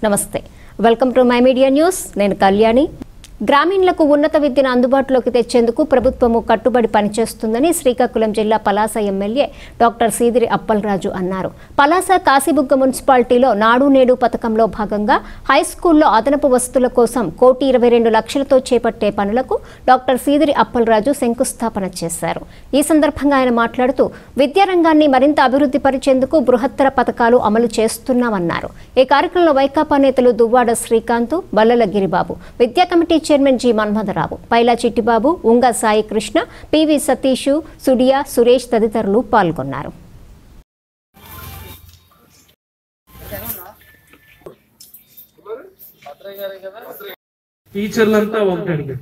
నమస్తే welcome to my media news నేను కళ్యాణి గ్రామీణులకు ఉన్నత విద్యను అందుబాటులోకి తెచ్చేందుకు ప్రభుత్వము కట్టుబడి పనిచేస్తుందని శ్రీకాకుళం జిల్లా పలాస ఎమ్మెల్యే డాక్టర్ సీదిరి అప్పలరాజు అన్నారు. పలాస కాశీబుగ్గ మున్సిపాలిటీలో నాడు నేడు పథకంలో భాగంగా హై స్కూల్లో అదనపు వసతుల కోసం 1,22,00,000తో చేపట్టే పనులకు డాక్టర్ సీదిరి అప్పలరాజు శంకుస్థాపన చేశారు. ఈ సందర్భంగా ఆయన మాట్లాడుతూ విద్యారంగాన్ని మరింత అభివృద్ధి పరిచేందుకు బృహత్తర పథకాలు అమలు చేస్తున్నామన్నారు. ఈ కార్యక్రమంలో వైకాపా నేతలు దువ్వాడ శ్రీకాంత్, బల్లల గిరిబాబు, విద్యా committee chairman G Manmatharao, Paila Chittibabu, Unga Sai Krishna, PV Satish, Sudiya Suresh తదితరులు పాల్గొన్నారు. టీచర్లంతా ఒకటి అడిగారు,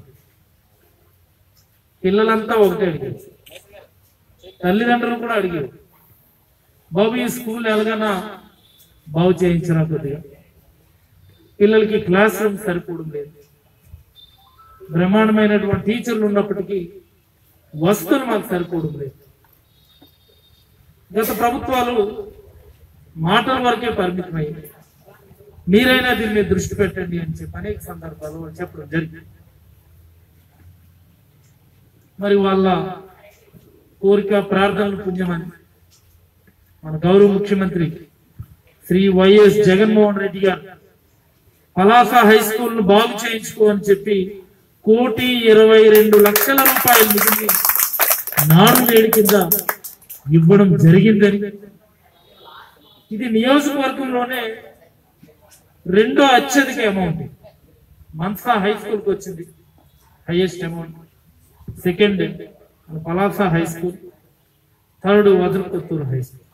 పిల్లలంతా ఒకటి అడిగారు, తల్లిదండ్రులు కూడా అడిగారు, బాబు ఈ స్కూల్ ఎలాగైనా బాగు చేయించినా కొద్దిగా పిల్లలకి క్లాస్ రూమ్ సరిపోవడం లేదు, బ్రహ్మాండమైనటువంటి టీచర్లు ఉన్నప్పటికీ వసతులు మాకు సరిపోవడం లేదు. గత ప్రభుత్వాలు మాటల వరకే పరిమితమయ్యాయి, మీరైనా దీని మీద దృష్టి పెట్టండి అని చెప్పి అనేక సందర్భాలు చెప్పడం జరిగింది. మరి వాళ్ళ కోరిక ప్రార్థనలు పుణ్యమని మన గౌరవ ముఖ్యమంత్రి శ్రీ వైఎస్ జగన్మోహన్ రెడ్డి గారు పలాస హై స్కూల్ ను బాగు చేయించుకో అని చెప్పి 1,22,00,000 రూపాయలు మిగిలి నాడు నేడు కింద ఇవ్వడం జరిగిందని, ఇది నియోజకవర్గంలోనే రెండో అత్యధిక అమౌంట్. మన్సా హై స్కూల్ కి వచ్చింది highest amount, second Palasa high school, third Vadalakothuru high school.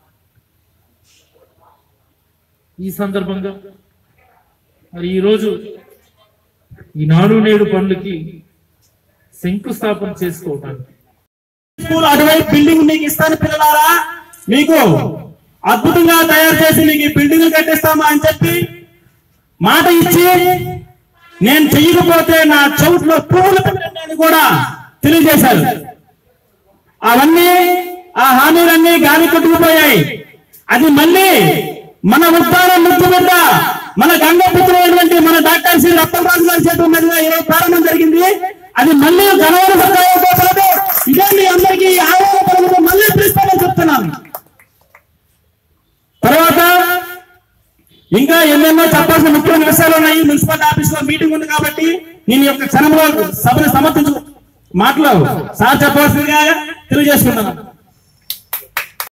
ఈ సందర్భంగా మరి ఈరోజు ఈ నాడు నేడు పనులకి శంకుస్థాపన చేసుకోవడానికి స్కూల్ అటువైపు బిల్డింగ్ మీకు ఇస్తాను పిల్లలారా, మీకు అద్భుతంగా తయారు చేసి మీకు బిల్డింగ్ కట్టిస్తామా అని చెప్పి మాట ఇచ్చి నేను చెయ్యకపోతే నా చౌట్లో పువ్వులు పెట్టండి అని కూడా తెలియజేశారు. అవన్నీ ఆ హామీలన్నీ గాలి కొట్టుకుపోయాయి. అది మళ్ళీ మన ఉద్దానం ముద్దు బిడ్డ మన గంగపుత్రులైనటువంటి మన డాక్టర్ శ్రీ అప్పలరాజు గారి చేతుల మీదుగా ఈరోజు ప్రారంభం జరిగింది. అది మళ్ళీ ఘనమైన సత్కారంతో పాటు ఇదే మీ అందరికీ ఆహ్వాన మళ్ళీ పిలుస్తామని చెప్తున్నాను. తర్వాత ఇంకా ఎన్నెన్నో చెప్పాల్సిన ముఖ్యమైన విషయాలు ఉన్నాయి. మున్సిపల్ ఆఫీస్ లో మీటింగ్ ఉంది కాబట్టి నేను యొక్క క్షణంలో సభను సమర్థించు మాటలు సార్ చెప్పాల్సిందిగా తెలియజేస్తున్నాను.